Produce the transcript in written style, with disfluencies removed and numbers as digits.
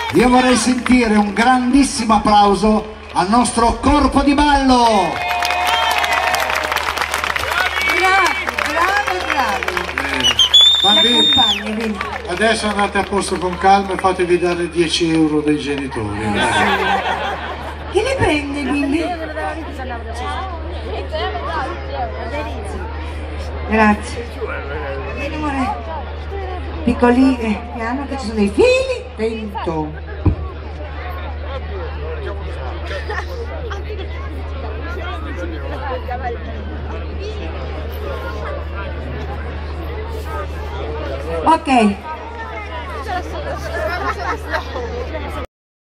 Io vorrei sentire un grandissimo applauso al nostro corpo di ballo. Bravi. Bambini, Accompagnami. Adesso andate a posto con calma e fatevi dare 10 euro dai genitori. Chi li prende, bimbi? Grazie. Vieni, amore. Piccoli, piano che ci sono dei fili dentro. Ok.